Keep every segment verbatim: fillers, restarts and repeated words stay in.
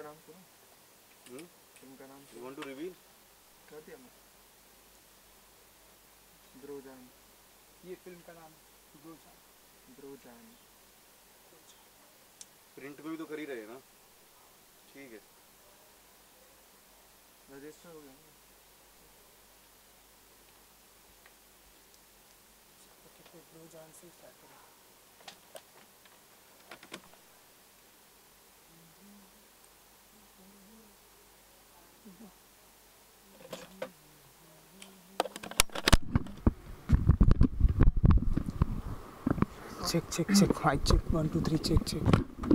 नाम सुना? फिल्म का नाम यू वांट टू रिवील? कर दिया मैं। ब्रोजान। ये फिल्म का नाम ब्रोजान। ब्रोजान। प्रिंट में भी तो कर ही रहे हैं ना? ठीक है, रजिस्टर हो गया ना? तो ब्रोजान से स्टार्ट करें। Check check check mike check one two three check check.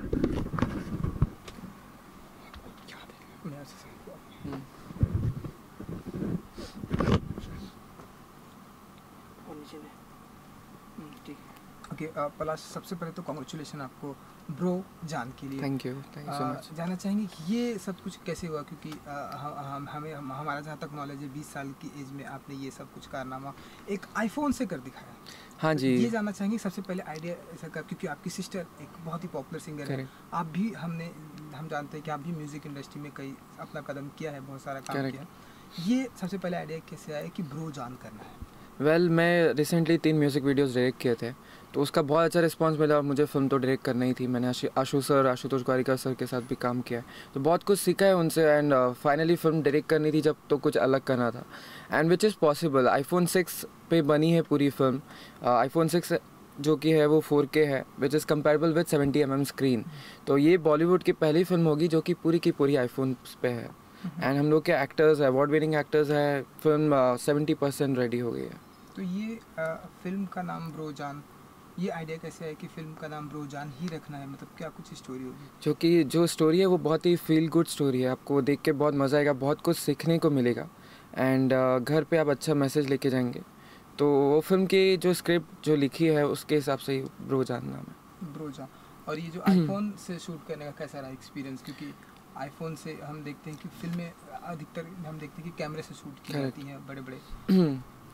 Okay Palash, सबसे पहले तो कॉन्ग्रेचुलेशन आपको ब्रो जान के लिए। Thank you, thank you so much. जानना चाहेंगे ये सब कुछ कैसे हुआ, क्योंकि आ, हम हमें हम, हमारा जहाँ तक नॉलेज है बीस साल की एज में आपने ये सब कुछ कारनामा एक आईफोन से कर दिखाया। हाँ जी, तो ये जानना चाहेंगे सबसे पहले आइडिया ऐसा कर, क्योंकि आपकी सिस्टर एक बहुत ही पॉपुलर सिंगर है, आप भी हमने हम जानते हैं कि आप भी म्यूज़िक इंडस्ट्री में कई अपना कदम किया है, बहुत सारा काम किया। ये सबसे पहले आइडिया कैसे आया कि ब्रो जान करना है? वेल well, मैं रिसेंटली तीन म्यूज़िक वीडियोस डायरेक्ट किए थे, तो उसका बहुत अच्छा रिस्पांस मिला। मुझे फिल्म तो डायरेक्ट करना ही थी। मैंने आशु सर, आशुतोष गोवारिकर सर के साथ भी काम किया है, तो बहुत कुछ सीखा है उनसे। एंड फाइनली फिल्म डायरेक्ट करनी थी जब, तो कुछ अलग करना था, and which is possible. IPhone six पे बनी है पूरी फिल्म। आईफोन सिक्स जो कि है वो फोर के है, which is comparable with seventy M M screen. तो ये बॉलीवुड की पहली फिल्म होगी जो कि पूरी की पूरी आईफोन पे है। एंड हम लोग के एक्टर्स, अवार्ड विनिंग एक्टर्स हैं। फिल्म सेवेंटी परसेंट रेडी हो गई है। तो ये आ, फिल्म का नाम ब्रोजान, ये आइडिया कैसे है कि फिल्म का नाम ब्रोजान ही रखना है? मतलब क्या कुछ स्टोरी होगी? जो कि जो स्टोरी है वो बहुत ही फील गुड स्टोरी है। आपको देख के बहुत मज़ा आएगा, बहुत कुछ सीखने को मिलेगा, एंड uh, घर पे आप अच्छा मैसेज लेके जाएंगे। तो वो फिल्म की जो स्क्रिप्ट जो लिखी है उसके हिसाब से ही ब्रोजान नाम है। ब्रोजान। और ये जो आईफोन से शूट करने का कैसा रहा एक्सपीरियंस? क्योंकि आईफोन से हम देखते हैं कि फिल्में अधिकतर हम देखते हैं कि कैमरे से शूट की जाती हैं बड़े बड़े।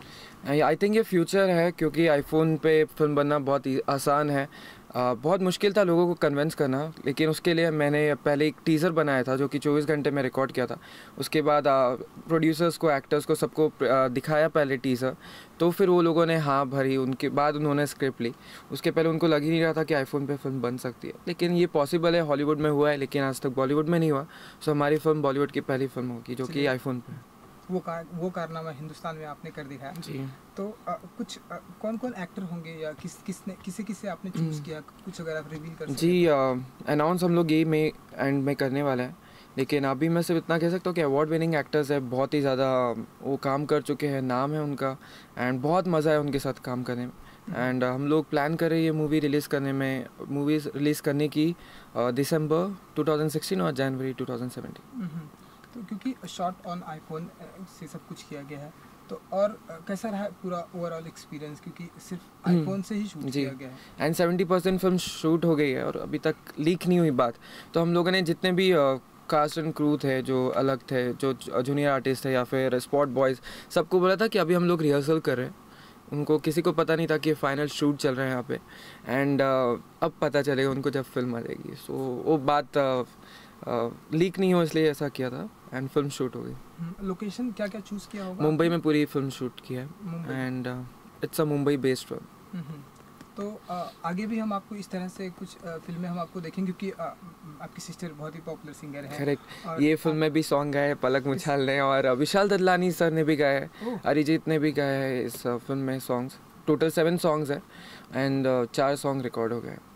आई थिंक ये फ्यूचर है, क्योंकि आईफोन पे फिल्म बनना बहुत ही आसान है। uh, बहुत मुश्किल था लोगों को कन्विंस करना, लेकिन उसके लिए मैंने पहले एक टीज़र बनाया था जो कि चौबीस घंटे में रिकॉर्ड किया था। उसके बाद प्रोड्यूसर्स uh, को, एक्टर्स को, सबको uh, दिखाया पहले टीज़र, तो फिर वो लोगों ने हाँ भरी। उनके बाद उन्होंने स्क्रिप्ट ली। उसके पहले उनको लग ही नहीं रहा था कि आईफोन पे फिल्म बन सकती है, लेकिन ये पॉसिबल है। हॉलीवुड में हुआ है, लेकिन आज तक बॉलीवुड में नहीं हुआ। सो हमारी फिल्म बॉलीवुड की पहली फिल्म होगी जो कि आईफोन पे। वो कार वो कारनामा हिंदुस्तान में आपने कर दिखाया जी। तो आ, कुछ आ, कौन कौन एक्टर होंगे या किस किसने किसे किसे आपने चूज़ किया, कुछ अगर आप रिवील कर सकते? जी, अनाउंस हम लोग ये में एंड में करने वाला है, लेकिन अभी मैं सिर्फ इतना कह सकता हूँ कि अवार्ड विनिंग एक्टर्स है, बहुत ही ज़्यादा वो काम कर चुके हैं, नाम है उनका, एंड बहुत मज़ा है उनके साथ काम करने में। एंड हम लोग प्लान कर रहे हैं ये मूवी रिलीज़ करने में मूवी रिलीज़ करने की दिसंबर टू थाउजेंड सिक्सटीन और जनवरी टू थाउजेंड सेवेंटीन। तो क्योंकि शॉट ऑन आईफोन से सब कुछ किया गया है, तो और कैसा रहा पूरा ओवरऑल एक्सपीरियंस? क्योंकि सिर्फ आईफोन से ही शूट किया गया है and seventy percent film shoot हो गई है और अभी तक लीक नहीं हुई बात। तो हम लोगों ने जितने भी कास्ट एंड क्रू थे, जो अलग थे, जो जूनियर आर्टिस्ट थे या फिर स्पॉट बॉयज़, सबको बोला था कि अभी हम लोग रिहर्सल कर रहे हैं। उनको किसी को पता नहीं था कि फाइनल शूट चल रहा है यहाँ पे, एंड uh, अब पता चलेगा उनको जब फिल्म आ जाएगी। सो so, वो बात लीक uh, uh, नहीं हो इसलिए ऐसा किया था, एंड फिल्म शूट हो गई। लोकेशन क्या क्या चूज़ किया होगा? मुंबई में पूरी फिल्म शूट की है, and it's a Mumbai based film. तो आ, आगे भी हम आपको इस तरह से कुछ आ, फिल्में हम आपको देखेंगे, क्योंकि आ, आपकी सिस्टर बहुत ही पॉपुलर सिंगर है। करेक्ट। ये फिल्म में भी सॉन्ग गाए पलक मुछाल ने, और विशाल ददलानी सर ने भी गाए, अरिजीत ने भी गाए है इस फिल्म में सॉन्ग्स। टोटल सेवन सॉन्ग्स है, एंड चार सॉन्ग रिकॉर्ड हो गए।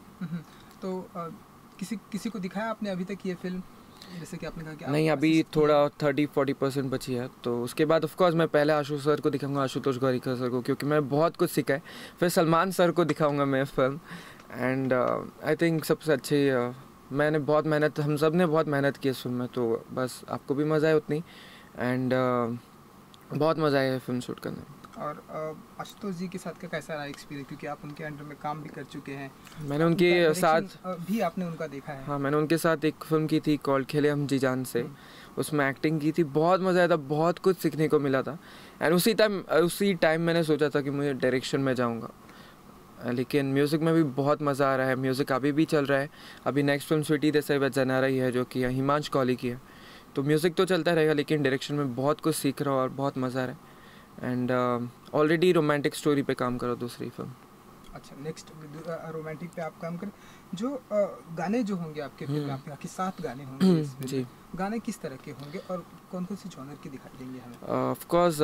तो आ, किसी किसी को दिखाया आपने अभी तक ये फिल्म? जैसे कि आपने कहा कि नहीं, अभी थोड़ा थर्टी फोर्टी परसेंट बची है, तो उसके बाद ऑफ कोर्स मैं पहले आशु सर को दिखाऊंगा, आशुतोष गोवारिकर सर को, क्योंकि मैं बहुत कुछ सीखा है। फिर सलमान सर को दिखाऊंगा मैं फिल्म, एंड आई थिंक सबसे अच्छी uh, मैंने बहुत मेहनत हम सब ने बहुत मेहनत की इस फिल्म में, तो बस आपको भी मज़ा आए उतनी, एंड uh, बहुत मज़ा आया फिल्म शूट करने में। और आशुतोष जी के साथ का कैसा रहा एक्सपीरियंस? क्योंकि आप उनके अंडर में काम भी कर चुके हैं, मैंने उनके साथ भी आपने उनका देखा है। हाँ, मैंने उनके साथ एक फिल्म की थी कॉल्ड खेले हम जी जान से, उसमें एक्टिंग की थी, बहुत मज़ा आया था, बहुत कुछ सीखने को मिला था। एंड उसी टाइम उसी टाइम मैंने सोचा था कि मुझे डायरेक्शन में जाऊँगा, लेकिन म्यूज़िक में भी बहुत मज़ा आ रहा है। म्यूज़िक अभी भी चल रहा है। अभी नेक्स्ट फिल्म स्वीटी देसाई बजाना आ रही है जो कि हिमांश कौली की है। तो म्यूज़िक तो चलता रहेगा लेकिन डायरेक्शन में बहुत कुछ सीख रहा हूँ और बहुत मज़ा आ रहा है। एंड ऑलरेडी रोमांटिक स्टोरी पे काम करो दूसरी फिल्म। अच्छा, नेक्स्ट रोमांटिक पे आप काम करें। जो uh, गाने जो होंगे आपके फिल्म में, आपके आपके सात गाने होंगे इस फिल्म जी। में, गाने किस तरह के होंगे और कौन कौन सी जॉनर की दिखाई देंगे हमें? ऑफ कोर्स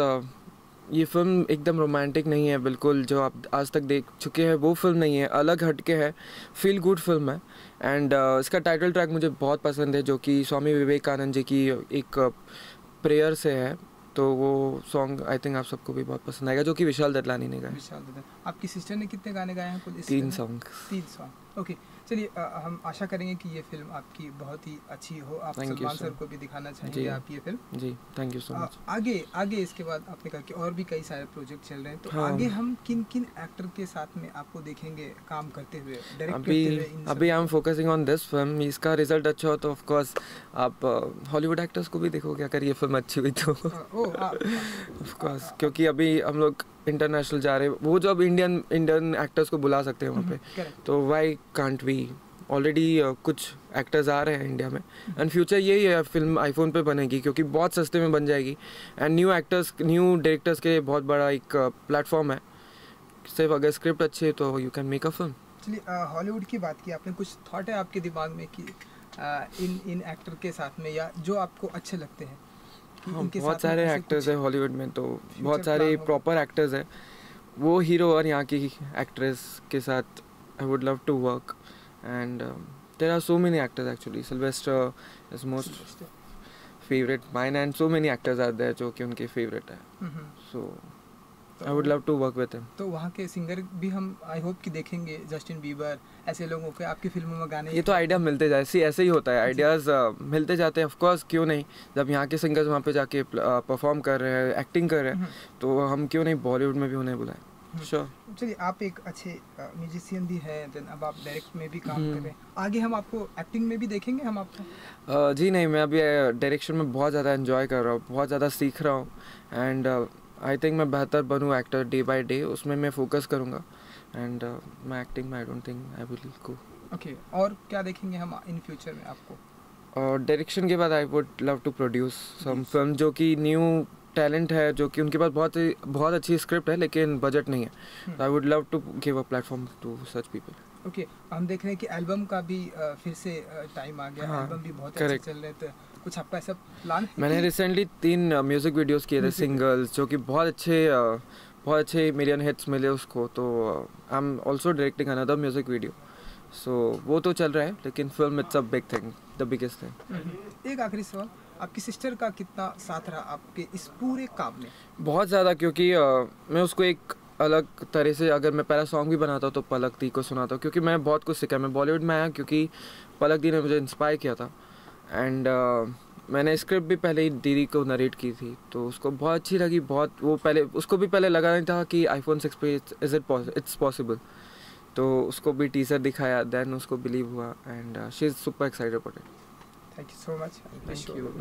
ये फिल्म एकदम रोमांटिक नहीं है बिल्कुल, जो आप आज तक देख चुके हैं वो फिल्म नहीं है, अलग हटके है, फील गुड फिल्म है। एंड uh, इसका टाइटल ट्रैक मुझे बहुत पसंद है जो कि स्वामी विवेकानंद जी की एक प्रेयर से है। तो वो सॉन्ग आई थिंक आप सबको भी बहुत पसंद आएगा, जो कि विशाल दत्तलानी ने गाया। विशाल दत्त। आपकी सिस्टर ने कितने गाने गाए हैं कुल इस तीन फिल्म में? सॉन्ग। तीन सॉन्ग। ओके, चलिए अ, हम आशा करेंगे कि ये फिल्म आपकी बहुत ही अच्छी हो। आप Thank you, Salman sir. Sir को भी दिखाना चाहेंगे जी। आप ये फिल्म? जी, thank you so uh, much. आगे आगे इसके बाद आपने कहा कि और भी कई सारे प्रोजेक्ट चल रहे हैं, तो हाँ। आगे हम किन किन एक्टर के साथ में आपको देखेंगे काम करते हुए, डायरेक्ट अभी करते हुए इन अभी सब I am focusing on this film. इसका रिजल्ट अच्छा हो तो ऑफ कोर्स आप हॉलीवुड एक्टर्स को भी देखोगे अगर ये फिल्म अच्छी हुई तो। को? आ, ओ आ, ऑफ कोर्स, क्योंकि अभी हम लोग इंटरनेशनल जा रहे हैं, वो जो अब इंडियन इंडियन एक्टर्स को बुला सकते हैं वहाँ पे, करेक्ट। तो वाई कांट वी। ऑलरेडी कुछ एक्टर्स आ रहे हैं इंडिया में एंड फ्यूचर यही है, फिल्म आईफोन पे बनेगी क्योंकि बहुत सस्ते में बन जाएगी। And new actors new directors के बहुत बड़ा एक प्लेटफॉर्म है। सिर्फ अगर स्क्रिप्ट अच्छी है तो you can make a film. चलिए हॉलीवुड की बात की आपने, कुछ थॉट है आपके दिमाग में कि आ, इन इन एक्टर के साथ में या जो आपको अच्छे लगते हैं कि हाँ, इनके बहुत साथ में सारे ऐसे एक्टर्स कुछ हैं हॉलीवुड में, तो बहुत plan सारे होगा? प्रॉपर एक्टर्स हैं। वो हीरो और यहाँ की एक्ट्रेस के साथ I would love to work. And there are so many actors actually. Sylvester is most favourite mine and so many actors are there जो कि उनके फेवरेट है। हम्म, सो तो- I would love to work with him. तो वहाँ के singer भी हम आई होप कि देखेंगे, जस्टिन बीबर ऐसे लोगों के आपकी फिल्मों में गाने। ये तो आइडिया मिलते जाए, सी ऐसे ही होता है, आइडियाज़ मिलते जाते हैं। ऑफ कोर्स क्यों नहीं, जब यहाँ के सिंगर्स वहाँ पे जाके परफॉर्म कर रहे हैं, एक्टिंग कर रहे हैं, हम्म, तो हम क्यों नहीं बॉलीवुड में भी उन्हें बुलाएं। श्योर। चलिए आप एक अच्छे म्यूजिशियन भी हैं, देन अब आप डायरेक्ट में भी काम हम्म। कर रहे हैं, आगे हम आपको एक्टिंग में भी देखेंगे हम आपको? Uh, जी नहीं, मैं अभी डायरेक्शन में बहुत ज़्यादा एंजॉय कर रहा हूँ, बहुत ज़्यादा सीख रहा हूँ। एंड आई थिंक मैं बेहतर बनूँ एक्टर डे बाय डे, उसमें मैं फोकस करूँगा। एंड मैं एक्टिंग में I don't think I will go. Okay, और क्या देखेंगे हम इन फ्यूचर में आपको? और डायरेक्शन के बाद I would love to produce some film, जो कि न्यू टैलेंट है, जो कि उनके पास बहुत ही बहुत अच्छी स्क्रिप्ट है लेकिन बजट नहीं है। I would love to give a platform to such people. Okay, हम देख रहे हैं कि एल्बम का भी अ, फिर से टाइम आ गया। हाँ, एल्बम भी बहुत अच्छे correct. चल रहे थे, कुछ आपका ऐसा प्लान है? मैंने कि- रिसेंटली तीन म्यूज़िक वीडियोस किए थे, Music सिंगल्स, जो कि बहुत अच्छे uh, बहुत अच्छे मिलियन हिट्स मिले उसको। तो I am also directing another music video, so वो तो चल रहा है, लेकिन film it's a big thing, the biggest thing. Hmm. एक आखिरी सवाल, आपकी सिस्टर का कितना साथ रहा आपके इस पूरे काम में? बहुत ज़्यादा, क्योंकि uh, मैं उसको एक अलग तरह से, अगर मैं पहला सॉन्ग भी बनाता तो पलक दी को सुनाता, क्योंकि मैं बहुत कुछ सीखा। मैं बॉलीवुड में आया क्योंकि पलक दी ने मुझे इंस्पायर किया था। एंड uh, मैंने स्क्रिप्ट भी पहले ही दीदी को नरेट की थी, तो उसको बहुत अच्छी लगी। बहुत वो पहले उसको भी पहले लगा नहीं था कि आईफोन सिक्स पे इज़ इट इट्स पॉसिबल, तो उसको भी टीजर दिखाया, देन उसको बिलीव हुआ। And she is super excited about it. Thank you so much. Thank you.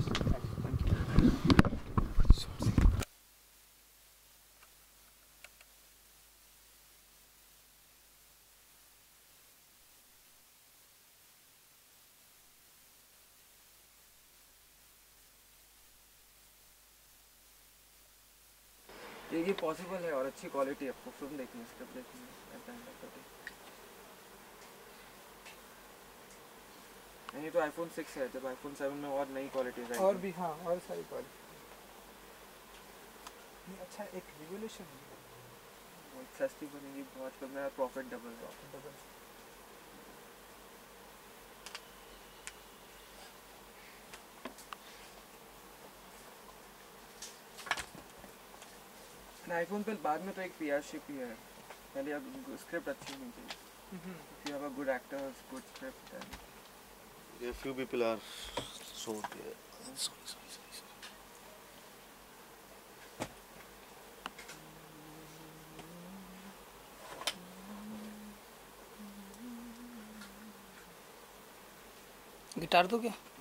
ये ये पॉसिबल है और अच्छी क्वालिटी है, आपको फिल्म देखनी है, स्क्रिप्ट देखनी है। नहीं तो आईफोन सिक्स है, जब आईफोन सेवन में और नई क्वालिटी है और भी, हाँ, और सारी क्वालिटी। अच्छा, एक रिवोल्यूशन बहुत सस्ती बनेगी, बहुत कम, मेरा प्रॉफिट डबल है। आईफोन पे बाद में तो एक पीआरशिप ही है, पहले अब स्क्रिप्ट अच्छी होनी चाहिए। If you have a good actors, good script, then A few people are so yeah. Sorry, sorry, sorry, sorry. Guitar तो क्या